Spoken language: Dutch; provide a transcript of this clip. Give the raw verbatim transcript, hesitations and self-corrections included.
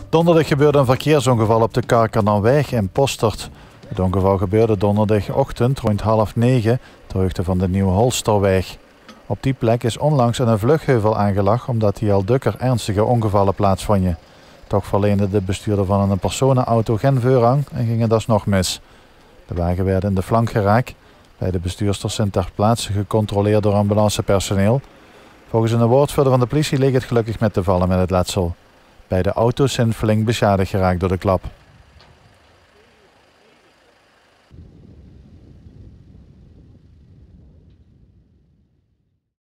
Donderdag gebeurde een verkeersongeval op de Karkernanweg in Postert. Het ongeval gebeurde donderdagochtend rond half negen ter hoogte van de Nieuwe Holsterweg. Op die plek is onlangs een vluchtheuvel aangelegd omdat hier al dukker ernstige ongevallen plaatsvonden. Toch verleende de bestuurder van een personenauto geen voorrang en ging het alsnog mis. De wagen werd in de flank geraakt. Beide bestuursters zijn ter plaatse gecontroleerd door ambulancepersoneel. Volgens een woordvoerder van de politie leek het gelukkig met te vallen met het letsel. Beide auto's zijn flink beschadigd geraakt door de klap.